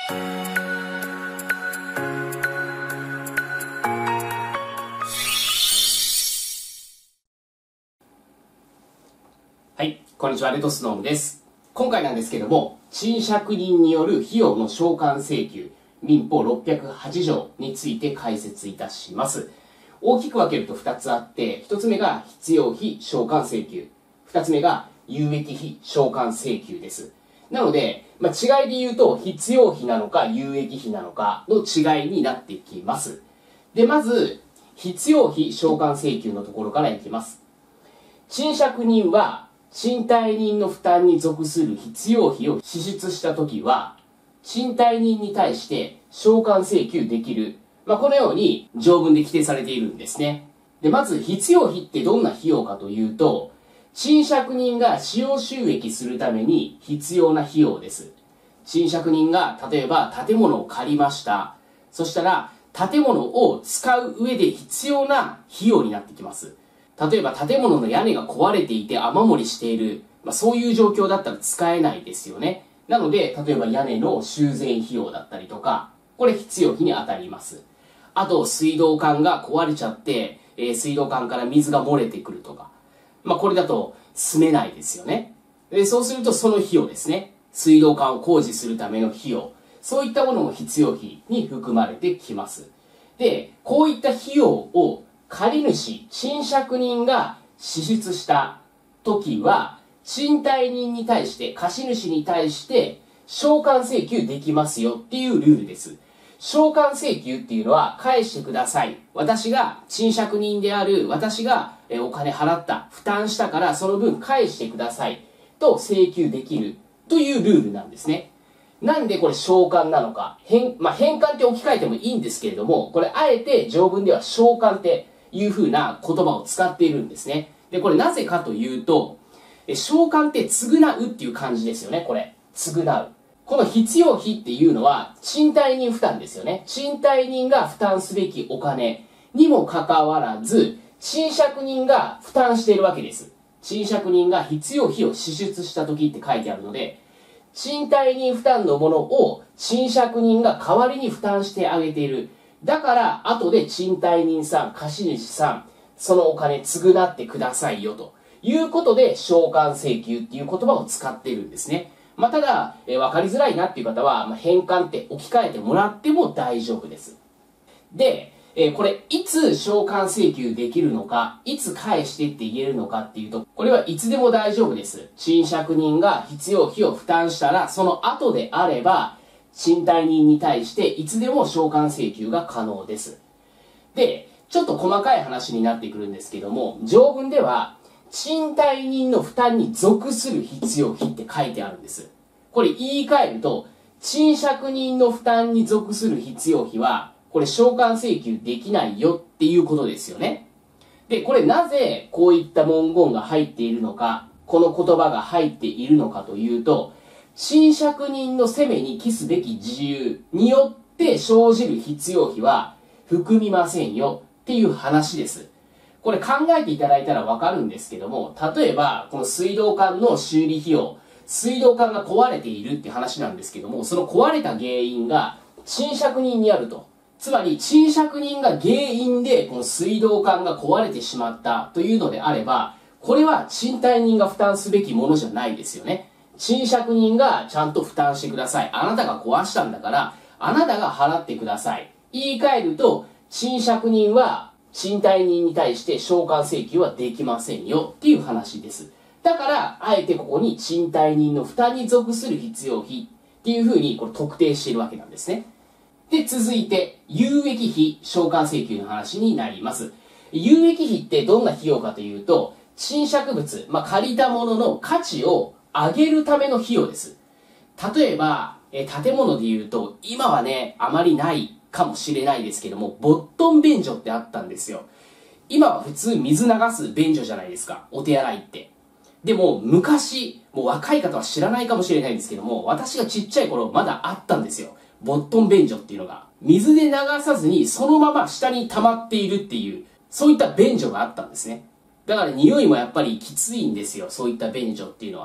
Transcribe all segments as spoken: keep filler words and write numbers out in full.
はい、こんにちは、レトスノームです。今回なんですけども、賃借人による費用の償還請求、民法ろっぴゃくはち条について解説いたします。大きく分けるとふたつあって、ひとつめが必要費償還請求、ふたつめが有益費償還請求です。なので、まあ、違いで言うと、必要費なのか有益費なのかの違いになってきます。で、まず、必要費償還請求のところからいきます。賃借人は、賃貸人の負担に属する必要費を支出したときは、賃貸人に対して償還請求できる。まあ、このように条文で規定されているんですね。で、まず必要費ってどんな費用かというと、賃借人が使用収益するために必要な費用です。賃借人が例えば建物を借りました。そしたら建物を使う上で必要な費用になってきます。例えば建物の屋根が壊れていて雨漏りしている、まあ、そういう状況だったら使えないですよね。なので、例えば屋根の修繕費用だったりとか、これ必要費に当たります。あと、水道管が壊れちゃって、えー、水道管から水が漏れてくるとか。まあ、これだと住めないですよね。で、そうするとその費用ですね。水道管を工事するための費用。そういったものも必要費に含まれてきます。で、こういった費用を借主、賃借人が支出した時は、賃貸人に対して、貸主に対して、償還請求できますよっていうルールです。償還請求っていうのは、返してください。私が、賃借人である私がお金払った、負担したからその分返してください。と請求できるというルールなんですね。なんでこれ償還なのか。返、まあ、返還って置き換えてもいいんですけれども、これあえて条文では償還っていう風な言葉を使っているんですね。で、これなぜかというと、償還って償うっていう感じですよね、これ。償う。この必要費っていうのは、賃貸人負担ですよね。賃貸人が負担すべきお金にもかかわらず、賃借人が負担しているわけです。賃借人が必要費を支出した時って書いてあるので、賃貸人負担のものを賃借人が代わりに負担してあげている。だから、後で賃貸人さん、貸主さん、そのお金償ってくださいよ、ということで、償還請求っていう言葉を使っているんですね。まあ、ただ、えー、わかりづらいなっていう方は、まあ、返還って置き換えてもらっても大丈夫です。で、えー、これ、いつ償還請求できるのか、いつ返してって言えるのかっていうと、これはいつでも大丈夫です。賃借人が必要費を負担したら、その後であれば、賃貸人に対していつでも償還請求が可能です。で、ちょっと細かい話になってくるんですけども、条文では、賃貸人の負担に属する必要費って書いてあるんです。これ言い換えると、賃借人の負担に属する必要費は、これ償還請求できないよっていうことですよね。で、これなぜこういった文言が入っているのか、この言葉が入っているのかというと、賃借人の責めに帰すべき自由によって生じる必要費は含みませんよっていう話です。これ考えていただいたらわかるんですけども、例えばこの水道管の修理費用、水道管が壊れているって話なんですけども、その壊れた原因が賃借人にあると。つまり賃借人が原因でこの水道管が壊れてしまったというのであれば、これは賃貸人が負担すべきものじゃないですよね。賃借人がちゃんと負担してください。あなたが壊したんだから、あなたが払ってください。言い換えると、賃借人は賃貸人に対して償還請求はできませんよっていう話です。だから、あえてここに賃貸人の負担に属する必要費っていうふうにこれ特定しているわけなんですね。で、続いて、有益費償還請求の話になります。有益費ってどんな費用かというと、賃借物、まあ、借りたものの価値を上げるための費用です。例えば、え建物で言うと、今はね、あまりないかもしれないですけども、ボットン便所ってあったんですよ。今は普通水流す便所じゃないですか。お手洗いって。でも、昔、もう若い方は知らないかもしれないんですけども、私がちっちゃい頃まだあったんですよ。ボットン便所っていうのが。水で流さずに、そのまま下に溜まっているっていう、そういった便所があったんですね。だから匂いもやっぱりきついんですよ。そういった便所っていうのは。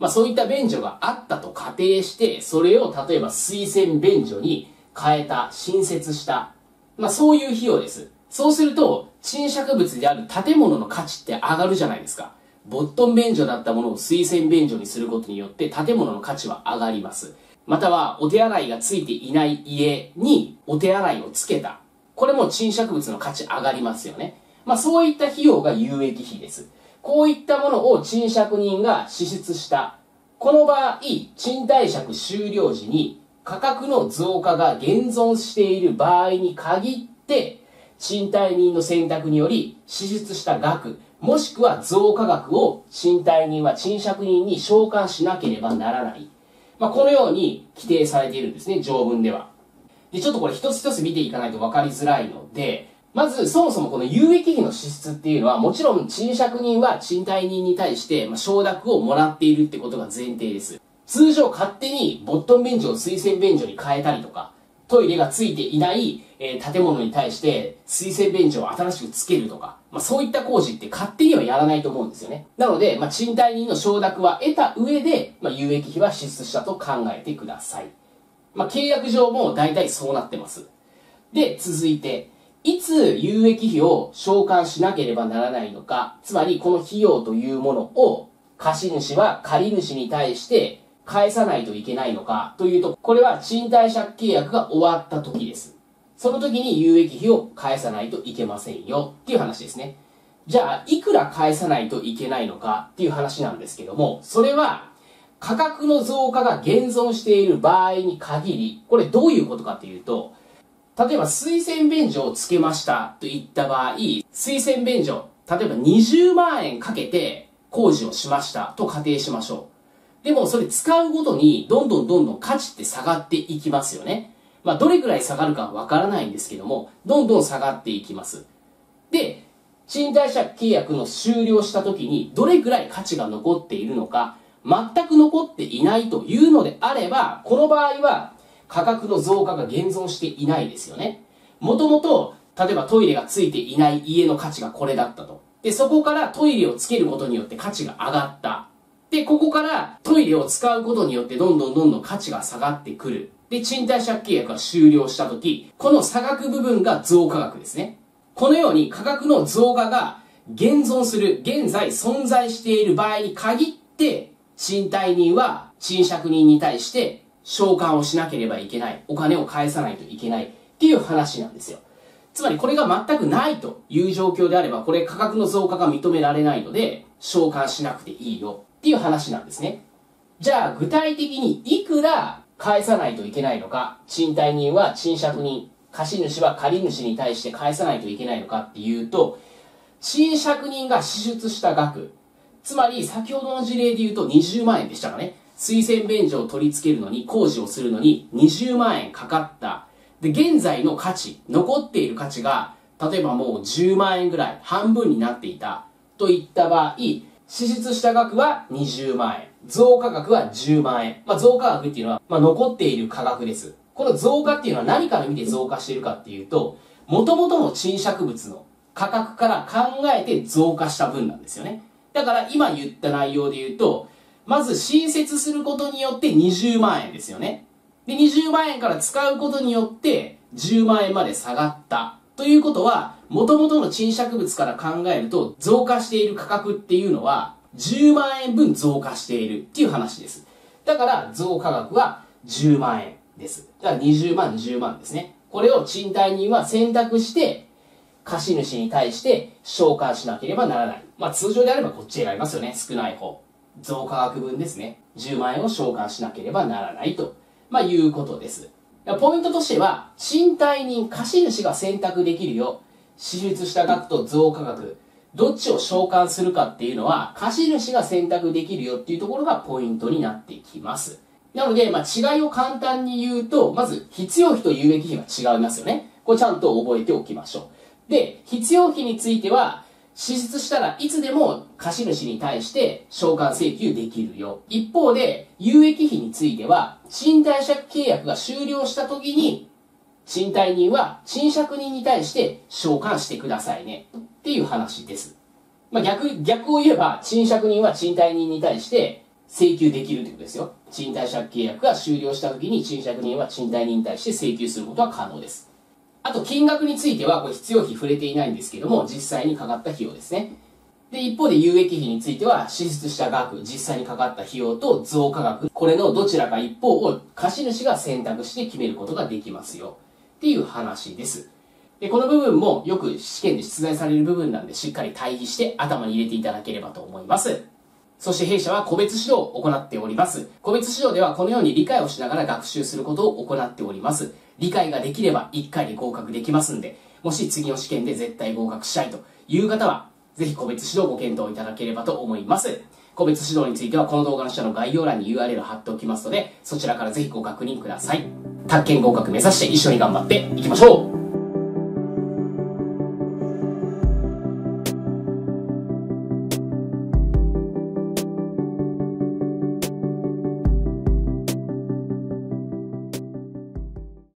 まあそういった便所があったと仮定して、それを例えば水洗便所に変えた、新設した、まあそういう費用です。そうすると、賃借物である建物の価値って上がるじゃないですか。ボットン便所だったものを水洗便所にすることによって建物の価値は上がります。または、お手洗いがついていない家にお手洗いをつけた。これも賃借物の価値上がりますよね。まあそういった費用が有益費です。こういったものを賃借人が支出した。この場合、賃貸借終了時に価格の増加が現存している場合に限って、賃貸人の選択により支出した額、もしくは増加額を賃貸人は賃借人に償還しなければならない。まあ、このように規定されているんですね、条文では。で、ちょっとこれ一つ一つ見ていかないと分かりづらいので、まずそもそもこの有益費の支出っていうのは、もちろん賃借人は賃貸人に対して承諾をもらっているってことが前提です。通常勝手にボットン便所を水洗便所に変えたりとか、トイレがついていない、えー、建物に対して水洗便所を新しくつけるとか、まあ、そういった工事って勝手にはやらないと思うんですよね。なので、まあ、賃貸人の承諾は得た上で、まあ、有益費は支出したと考えてください。まあ、契約上も大体そうなってます。で、続いて、いつ有益費を償還しなければならないのか、つまりこの費用というものを貸主は借り主に対して返さないといけないのかというと、これは賃貸借契約が終わった時です。その時に有益費を返さないといけませんよっていう話ですね。じゃあ、いくら返さないといけないのかっていう話なんですけども、それは価格の増加が現存している場合に限り、これどういうことかというと、例えば水洗便所をつけましたといった場合、水洗便所、例えばにじゅうまんえんかけて工事をしましたと仮定しましょう。でもそれ使うごとにどんどんどんどん価値って下がっていきますよね。まあどれくらい下がるかわからないんですけども、どんどん下がっていきます。で、賃貸借契約の終了した時にどれくらい価値が残っているのか、全く残っていないというのであれば、この場合は価格の増加が現存していないですよね。もともと、例えばトイレがついていない家の価値がこれだったと。で、そこからトイレをつけることによって価値が上がった。で、ここからトイレを使うことによってどんどんどんどん価値が下がってくる。で、賃貸借契約が終了したとき、この差額部分が増加額ですね。このように価格の増加が現存する、現在存在している場合に限って、賃貸人は賃借人に対して償還をしなければいけない。お金を返さないといけないっていう話なんですよ。つまりこれが全くないという状況であれば、これ価格の増加が認められないので、償還しなくていいよっていう話なんですね。じゃあ具体的にいくら返さないといけないのか、賃貸人は賃借人、貸主は借り主に対して返さないといけないのかっていうと、賃借人が支出した額、つまり先ほどの事例で言うとにじゅうまんえんでしたかね。水洗便所を取り付けるのに、工事をするのににじゅうまんえんかかった。で、現在の価値、残っている価値が、例えばもうじゅうまんえんぐらい、半分になっていた。といった場合、支出した額はにじゅうまんえん。増加額はじゅうまんえん。まあ、増加額っていうのは、まあ、残っている価格です。この増加っていうのは何から見て増加しているかっていうと、元々の賃借物の価格から考えて増加した分なんですよね。だから今言った内容で言うと、まず新設することによってにじゅうまんえんですよね。で、にじゅうまんえんから使うことによってじゅうまんえんまで下がった。ということは、元々の賃借物から考えると増加している価格っていうのはじゅうまんえんぶん増加しているっていう話です。だから増加額はじゅうまんえんです。だからにじゅうまん、じゅうまんですね。これを賃貸人は選択して貸主に対して償還しなければならない。まあ通常であればこっち選びますよね。少ない方。増加額分ですね。じゅうまんえんを償還しなければならないと、まあ、いうことです。ポイントとしては、賃貸人、貸主が選択できるよ。支出した額と増加額、どっちを償還するかっていうのは、貸主が選択できるよっていうところがポイントになってきます。なので、まあ、違いを簡単に言うと、まず、必要費と有益費が違いますよね。これちゃんと覚えておきましょう。で、必要費については、支出したらいつでも貸主に対して償還請求できるよ。一方で、有益費については、賃貸借契約が終了した時に、賃貸人は賃借人に対して償還してくださいね。っていう話です。まあ、逆、逆を言えば、賃借人は賃貸人に対して請求できるということですよ。賃貸借契約が終了した時に賃借人は賃貸人に対して請求することは可能です。あと、金額については、これ必要費触れていないんですけども、実際にかかった費用ですね。で、一方で有益費については、支出した額、実際にかかった費用と増加額、これのどちらか一方を貸主が選択して決めることができますよ。っていう話です。で、この部分もよく試験で出題される部分なんで、しっかり対比して頭に入れていただければと思います。そして弊社は個別指導を行っております。個別指導ではこのように理解をしながら学習することを行っております。理解ができればいっかいで合格できますんで、もし次の試験で絶対合格したいという方は、ぜひ個別指導をご検討いただければと思います。個別指導についてはこの動画の下の概要欄に ユーアールエル を貼っておきますので、そちらからぜひご確認ください。宅建合格目指して一緒に頑張っていきましょう。